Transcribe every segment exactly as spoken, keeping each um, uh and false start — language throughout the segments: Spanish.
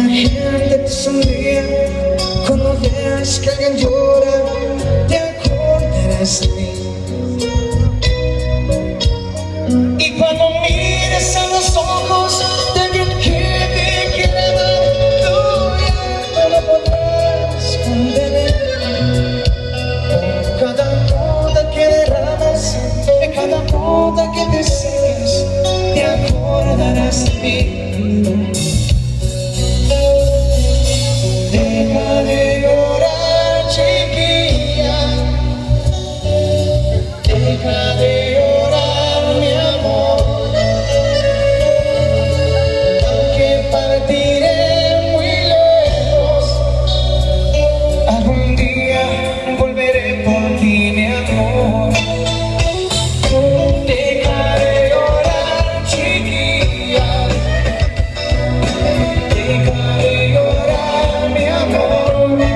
la gente te sonríe, cuando veas que alguien llora, te acordarás de mí. Y cuando mires a los ojos de alguien que te quiere amar, tu llanto no podrás contener. Por cada gota que derramas, de cada gota que te secas, te acordarás de mí. Deja de llorar, chiquilla. Deja de llorar, mi amor. Aunque partiré muy lejos, algún día volveré por ti, mi amor. Deja de llorar, chiquilla. Deja de llorar, mi amor.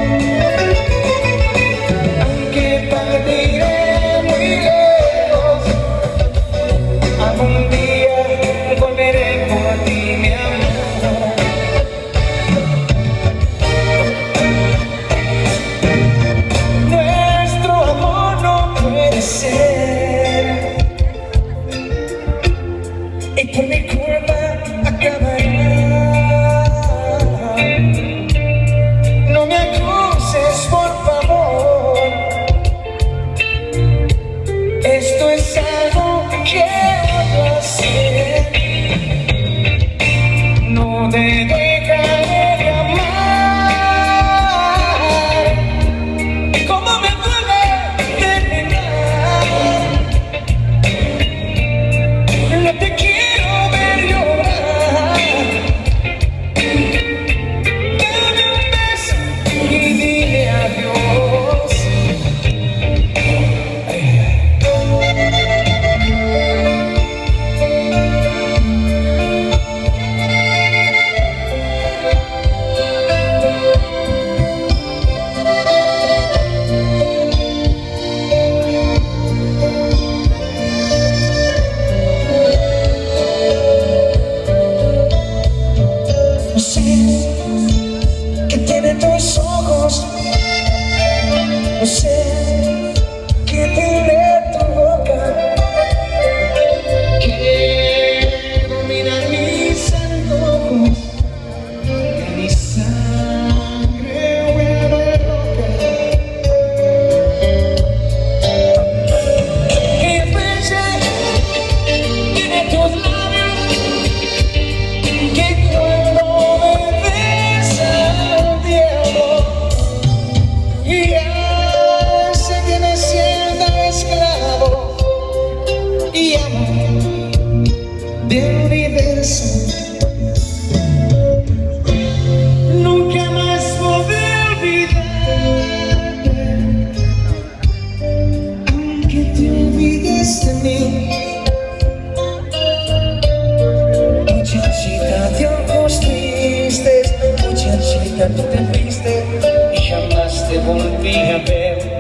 Aunque partiré muy lejos, algún día volveré por ti, mi amor. Nuestro amor no puede ser, y por mi culpa acabará. No me acuses, por favor. Esto es algo que odio hacer. No te dejaré de amar. Como me duele terminar. No te quiero ver llorar. Dame un beso y dile adiós. No sé qué tienen tus ojos, no sé qué tiene tu boca, que dominan mis antojos, que mi sangre vuelve loca, que pese tiene tus labios, que cuando me besas te amo, y ya se viene siendo esclavo y amo del universo. Nunca más podré olvidarte, aunque te olvides de mí. Muchachita de ojos tristes, muchachita, tú te fuiste y jamás te volví a ver.